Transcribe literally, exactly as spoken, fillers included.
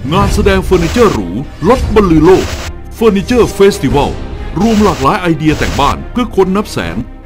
งานแสดงเฟอร์นิเจอร์หรูลดบรรลือโลกเฟอร์นิเจอร์เฟสติวัลรวมหลากหลายไอเดียแต่งบ้านเพื่อคนนับแสน